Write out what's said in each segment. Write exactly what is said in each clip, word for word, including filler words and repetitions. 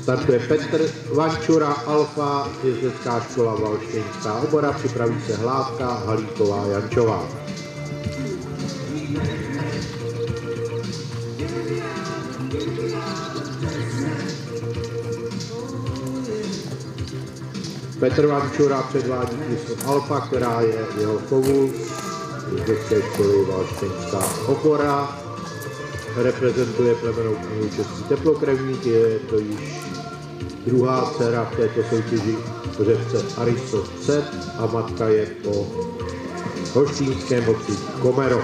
Startuje Petr Vančura, Alfa, jezdecká škola Valštejnská obora, připraví se Hlávka, Halíková, Jančová. Petr Vančura předvádí Kristo Alfa, která je jeho kovu z jezdecké školy Valštejnská obora. Reprezentuje plemenou knihu Český teplokrevník, je to již druhá dcera v této soutěži řepce Aristos C a matka je po holštínském otci Komero.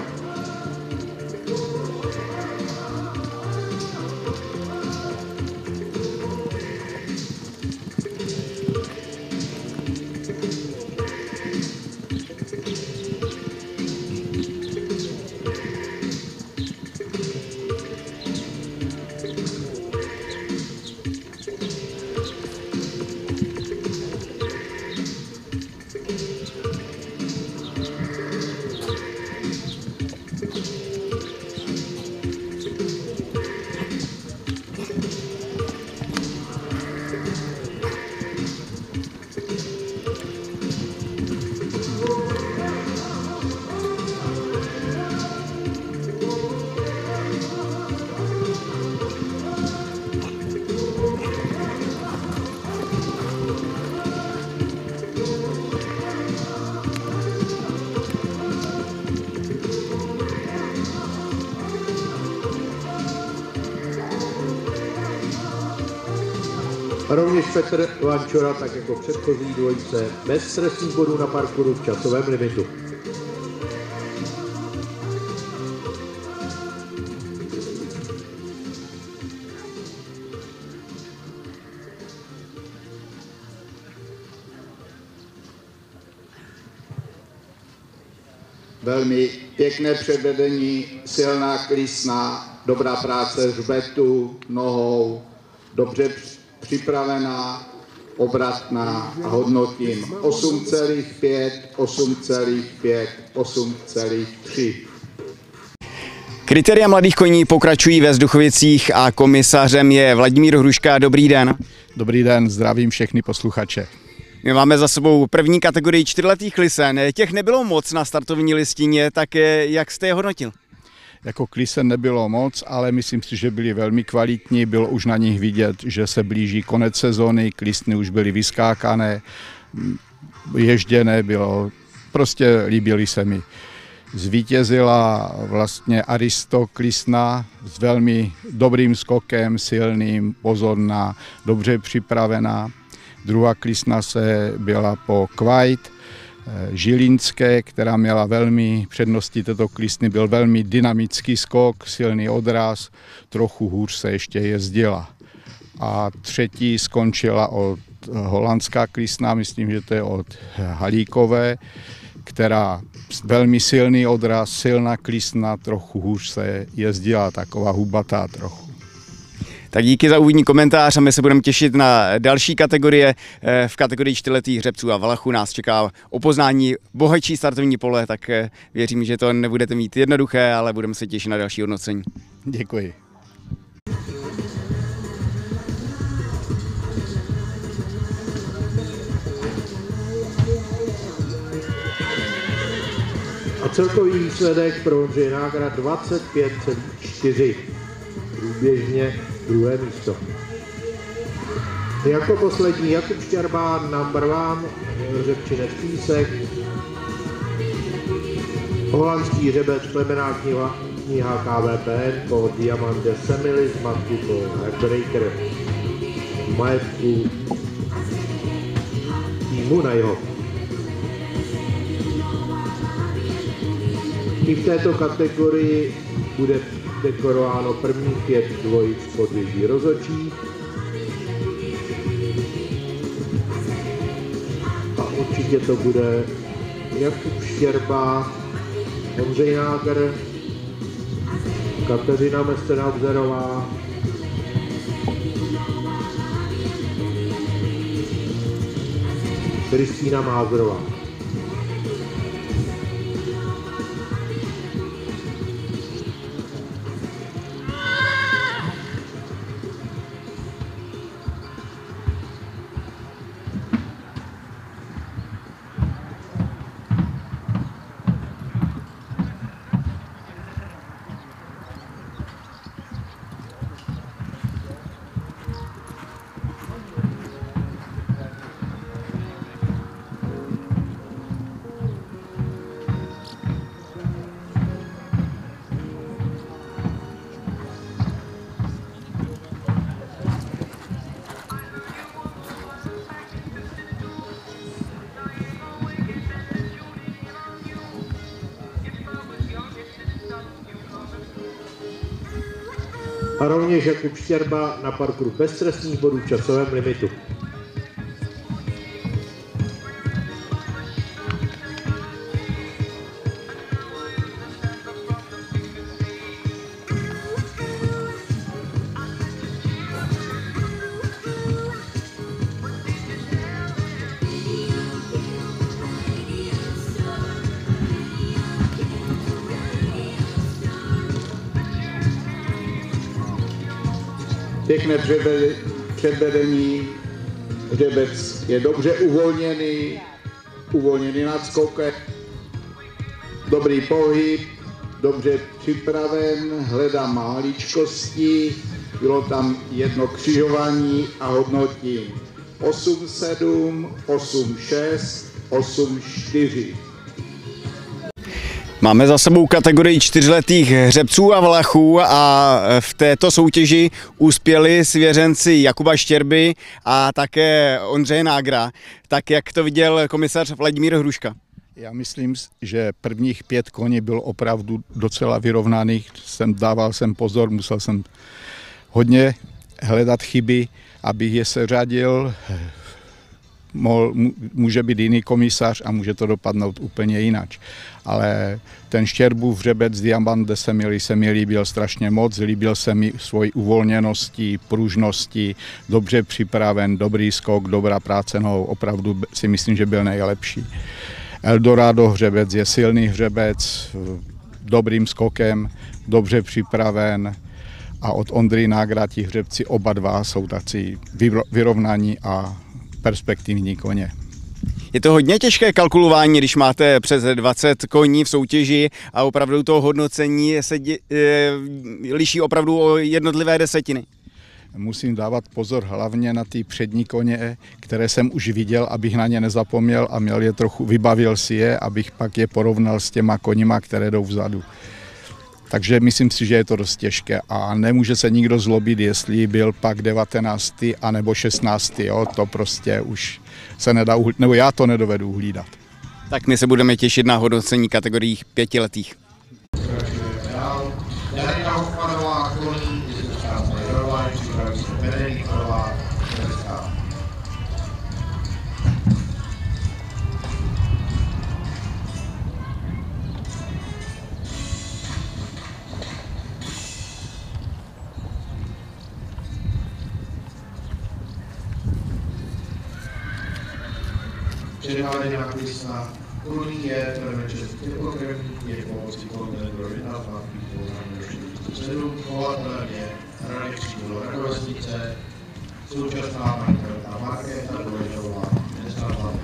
Rovněž Petr Vančura, tak jako předchozí dvojice, bez trestních bodů na parkouru v časovém limitu. Velmi pěkné předvedení, silná klísna, dobrá práce hřbetu, nohou, dobře připravená, obratná a hodnotím osm celá pět, osm celá pět, osm celá tři. Kritéria mladých koní pokračují ve Vzduchovicích a komisařem je Vladimír Hruška. Dobrý den. Dobrý den, zdravím všechny posluchače. My máme za sebou první kategorii čtyřletých klisen. Těch nebylo moc na startovní listině, tak jak jste je hodnotil? Jako klisen nebylo moc, ale myslím si, že byli velmi kvalitní. Bylo už na nich vidět, že se blíží konec sezony, klisny už byly vyskákané, ježděné bylo, prostě líbily se mi. Zvítězila vlastně Aristo klisna s velmi dobrým skokem, silným, pozorná, dobře připravená. Druhá klisna se byla po Kvajt, Žilinské, která měla velmi přednosti této klisny, byl velmi dynamický skok, silný odraz, trochu hůř se ještě jezdila. A třetí skončila od holandská klisna, myslím, že to je od Halíkové, která velmi silný odraz, silná klisna, trochu hůř se jezdila, taková hubatá trochu. Tak díky za úvodní komentář a my se budeme těšit na další kategorie. V kategorii čtyřletých hřebců a valachů nás čeká o poznání bohatší startovní pole, tak věřím, že to nebudete mít jednoduché, ale budeme se těšit na další hodnocení. Děkuji. A celkový výsledek pro Ondřeje Nágra dvacet pět celá čtyři. Průběžně druhé místo. Jako poslední Jakub Šťarbán, number one, Řepčinec Písek, holandský hřebec, plemená kniha, kniha K V P N po Diamante Semilis, matku po Heartbreaker, majetku týmu na jeho. I v této kategorii bude dekorováno prvních pět dvojic pod věží rozhodčí. A určitě to bude Jakub Štěrba, Ondřej Nágr, Kateřina Mesterhaubserová, Kristýna Mázorová. a rovněž Jakub Štěrba na parkouru bez trestních bodů v časovém limitu. Pěkné předvedení, hřebec je dobře uvolněný, uvolněný nadskokek, dobrý pohyb, dobře připraven, hledá maličkosti, bylo tam jedno křižování a hodnotím osm sedm, osm šest, osm čtyři. Máme za sebou kategorii čtyřletých hřebců a valachů a v této soutěži uspěli svěřenci Jakuba Štěrby a také Ondřeje Nágra. Tak jak to viděl komisař Vladimír Hruška? Já myslím, že prvních pět koní bylo opravdu docela vyrovnaných. Jsem, dával jsem pozor, musel jsem hodně hledat chyby, abych je seřadil. Mohl, může být jiný komisař a může to dopadnout úplně jinak. Ale ten Štěrbův hřebec Diamant, kde se mi, se mi líbil strašně moc, líbil se mi svojí uvolněností, pružností, dobře připraven, dobrý skok, dobrá práce nohou, opravdu si myslím, že byl nejlepší. Eldorado hřebec je silný hřebec, dobrým skokem, dobře připraven a od Ondry Nágra ti hřebci oba dva jsou tací vyrovnaní a perspektivní koně. Je to hodně těžké kalkulování, když máte přes dvacet koní v soutěži a opravdu to hodnocení se dě, e, liší opravdu o jednotlivé desetiny. Musím dávat pozor hlavně na ty přední koně, které jsem už viděl, abych na ně nezapomněl a měl je trochu, vybavil si je, abych pak je porovnal s těma koněma, které jdou vzadu. Takže myslím si, že je to dost těžké a nemůže se nikdo zlobit, jestli byl pak devatenáctý anebo šestnáctý Jo? To prostě už se nedá, nebo já to nedovedu uhlídat. Tak my se budeme těšit na hodnocení kategoriích pětiletých. Předváděná Kristna, kurní je, budeme čest teplokrevní, je pomocí kontent pro jedna z vás výpoznání sedm, chovatelem je Radek Křídlo Radovesnice, současná majitelka Markéta Dvojžová, města Hlavy.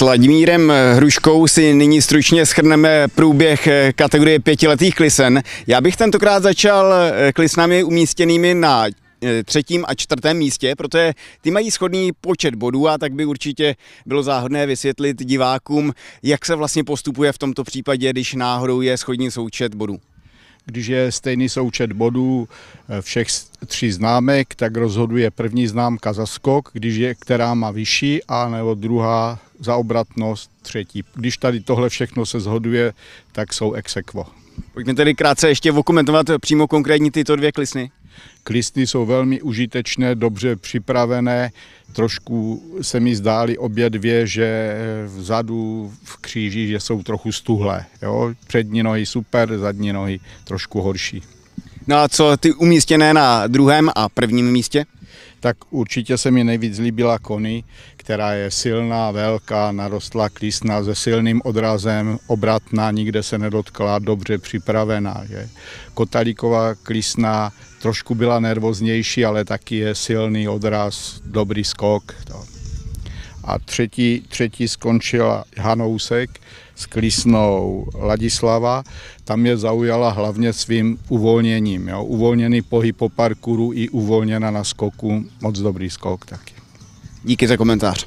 Vladimírem Hruškou si nyní stručně shrneme průběh kategorie pětiletých klisen. Já bych tentokrát začal klisnami umístěnými na třetím a čtvrtém místě, protože ty mají shodný počet bodů a tak by určitě bylo záhodné vysvětlit divákům, jak se vlastně postupuje v tomto případě, když náhodou je shodný součet bodů. Když je stejný součet bodů všech tří známek, tak rozhoduje první známka za skok, když je, která má vyšší, a nebo druhá za obratnost, třetí. Když tady tohle všechno se shoduje, tak jsou ex aequo. Pojďme tedy krátce ještě okomentovat přímo konkrétní tyto dvě klisny. Klisny jsou velmi užitečné, dobře připravené. Trošku se mi zdály obě dvě, že vzadu v kříži, že jsou trochu stuhlé. Jo? Přední nohy super, zadní nohy trošku horší. No a co ty umístěné na druhém a prvním místě? Tak určitě se mi nejvíc líbila Kony, která je silná, velká, narostlá klisna se silným odrazem, obratná, nikde se nedotkla, dobře připravená. Že? Kotalíková klisna trošku byla nervóznější, ale taky je silný odraz, dobrý skok. A třetí, třetí skončila Hanousek s klisnou Ladislava. Tam je zaujala hlavně svým uvolněním. Jo? Uvolněný pohyb po parkouru i uvolněna na skoku. Moc dobrý skok taky. Díky za komentář.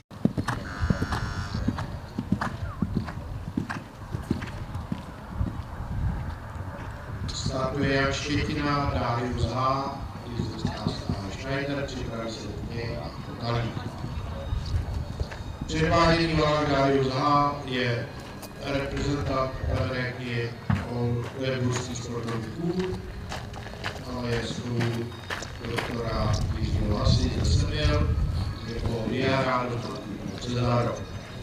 Startuje Jan Štětina, Darius H., jezdecká strana Schneider, připraví se Děj a Kotalík. Předváděný vlák Darius H. je reprezentant Ameriky Lebrůství sportovních klubů, ale je svůj doktora Jiřího Lasy ze Seměl, jako Diara do Cezárov.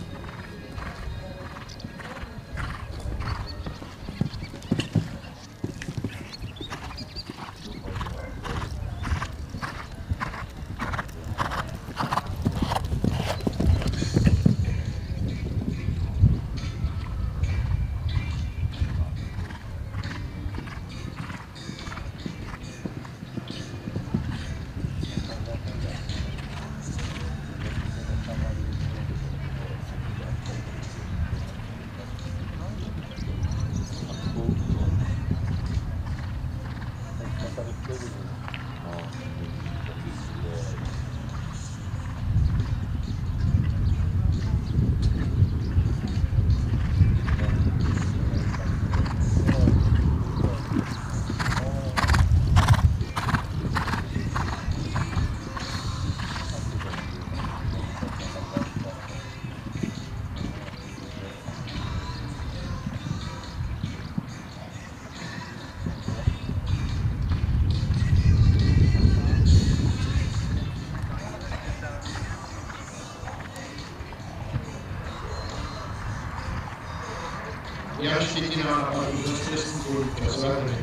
Jan Štětina napadl ze stresní políka z Varny.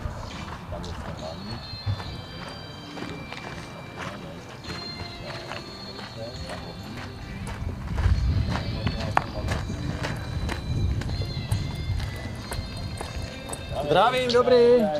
Zdravím, dobrý.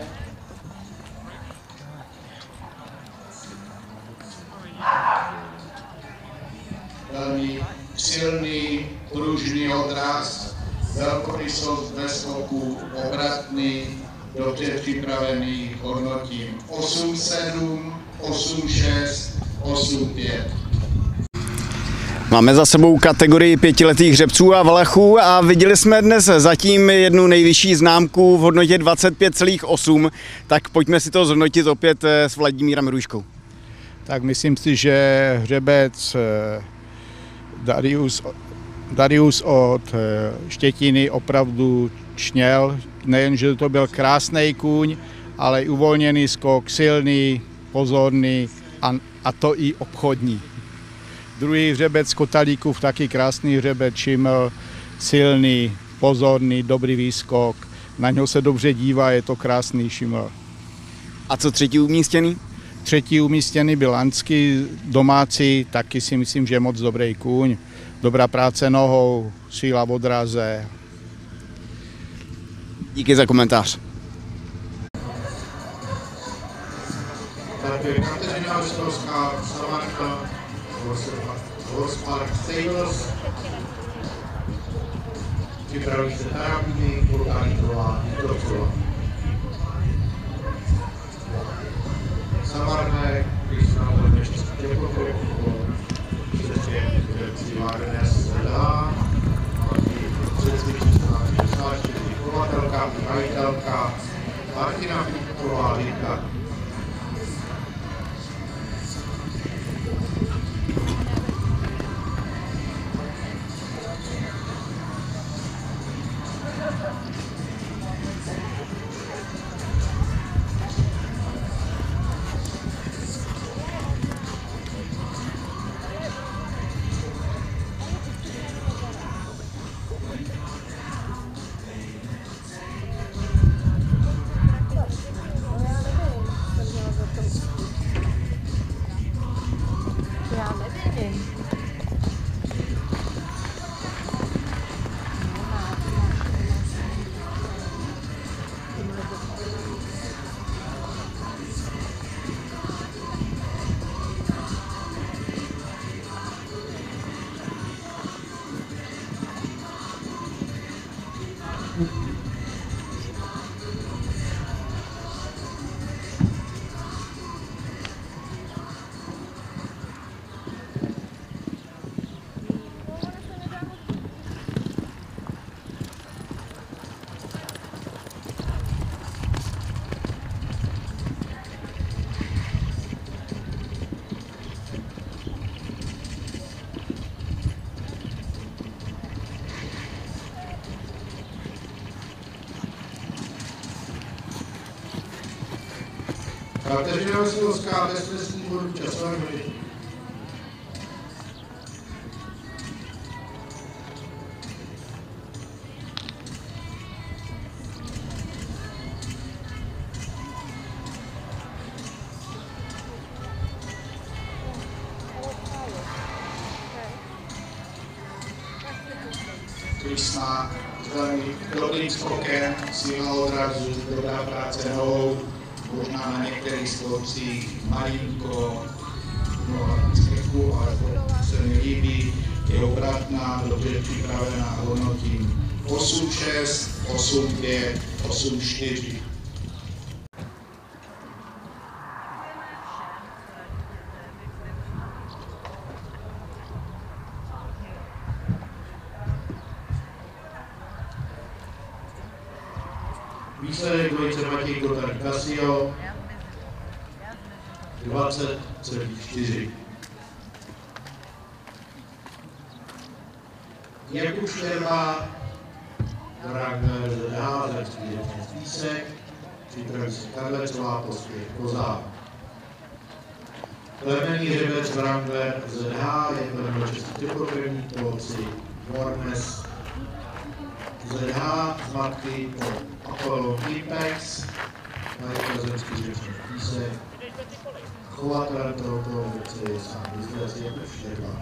Velmi silný, pružný odraz, velkorysost ve skoku, obratný, dobře připravený, hodnotím osm sedm, osm šest, osm pět. Máme za sebou kategorii pětiletých hřebců a valachů a viděli jsme dnes zatím jednu nejvyšší známku v hodnotě dvacet pět celá osm, tak pojďme si to zhodnotit opět s Vladimírem Hruškou. Tak myslím si, že hřebec Darius, Darius od Štětiny opravdu čněl, nejenže to byl krásný kůň, ale i uvolněný skok, silný, pozorný a, a to i obchodní. Druhý hřebec Kotalíkův, taky krásný hřebec, Šiml, silný, pozorný, dobrý výskok, na něho se dobře dívá, je to krásný Šiml. A co třetí umístěný? Třetí umístěný byl Lanský, domácí, taky si myslím, že je moc dobrý kůň. Dobrá práce nohou, síla v odraze. Díky za komentář. Tak je Kateřina Vestovská, Samarka, Horse Park Stables. Připraví se Tarabíny, Kulkáníková, Nitrocová. Samarné, když se nám budeme český teplotop, přesně si Wagner se dá, přecvičí se nám šedesát čtyři chovatelka, majitelka, Martina Filipová, Lidka. Kateřina Vasilovská, beztrestní vodu časové hry. Krysná, dobrým skokem, silná odrazu, dobrá práce nohou. Možná na některých sklopcích malinko no, skreku, ale to se mi líbí. Je obratná, dobře připravená, hodnotím osm šest, osm pět, osm čtyři. Výsledek dvojice Matěj Kotar Casio dvacet celá čtyři. Jakub Šterma, Wagner Z H, za čtyřicet písek, připraví se Karlecová, Pospěch Kozák. Plemenný hřebec Wrangler Z H, je plemeno český teplokrevní poloci Vornes Z H, z matky po Apollo Clipex, majitel zemský řečný písek. Chovatelem tohoto věci je sám Vyzlec Jakub Šterma.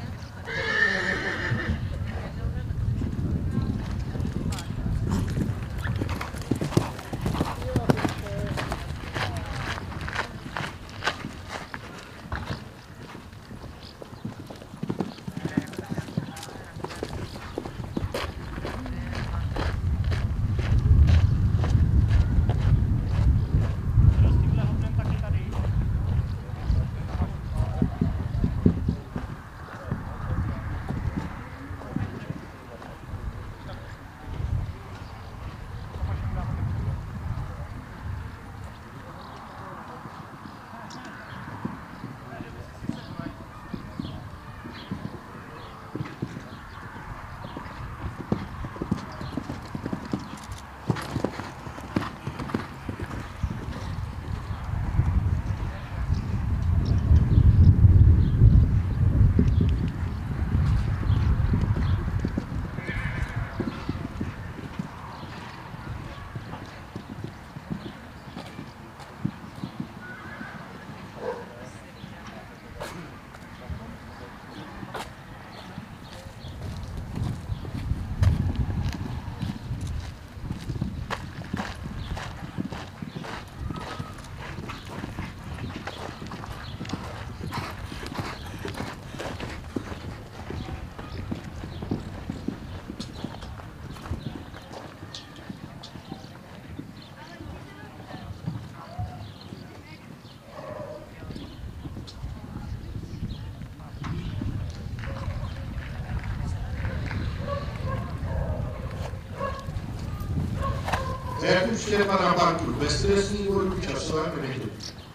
Jakub Štěpán na parku bez trestních bodů, časovém limitu.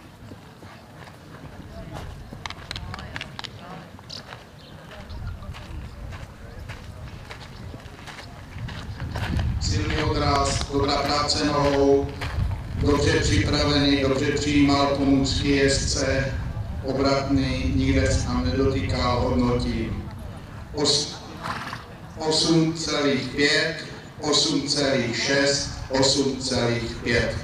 Silný odraz, dobrá práce nohou, dobře připravený, dobře přijímal pomůcky jezdce, obratný, nikde se nám nedotýkal, hodnotím. osm celá pět, osm celá šest, osm celá pět.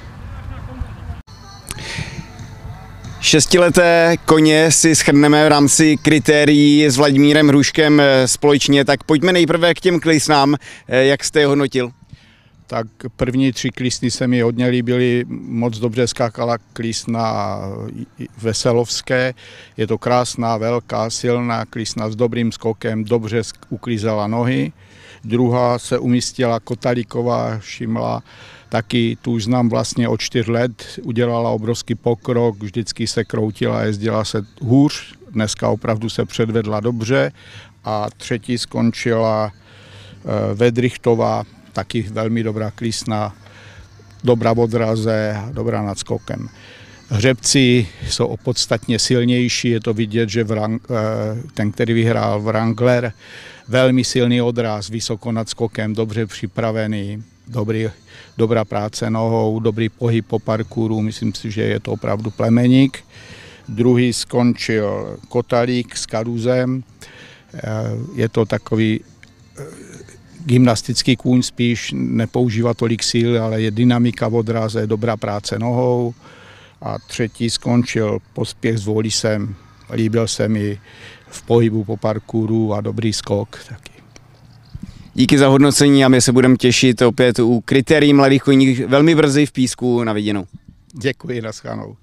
Šestileté koně si shrneme v rámci kritérií s Vladimírem Hruškem společně, tak pojďme nejprve k těm klisnám, jak jste je hodnotil? Tak první tři klísny se mi hodně líbily, moc dobře skákala klísna Veselovské, je to krásná, velká, silná klísna s dobrým skokem, dobře uklízela nohy. Druhá se umístila Kotalíková Šimla, taky tu už znám vlastně od čtyř let, udělala obrovský pokrok, vždycky se kroutila, jezdila se hůř, dneska opravdu se předvedla dobře. A třetí skončila Vedrichtová, taky velmi dobrá klísna, dobrá v odraze, dobrá nad skokem. Hřebci jsou podstatně silnější, je to vidět, že Vrang, ten, který vyhrál Wrangler, velmi silný odraz, vysoko nad skokem, dobře připravený, dobrý, dobrá práce nohou, dobrý pohyb po parkouru, myslím si, že je to opravdu plemeník. Druhý skončil Kotalík s Karuzem, je to takový gymnastický kůň, spíš nepoužívá tolik síl, ale je dynamika v odraze, dobrá práce nohou. A třetí skončil Pospěch s Volisem, líbil se mi v pohybu po parkouru a dobrý skok taky. Díky za hodnocení a my se budeme těšit opět u kritérií mladých koní velmi brzy v Písku. Na viděnou. Děkuji, naschledanou.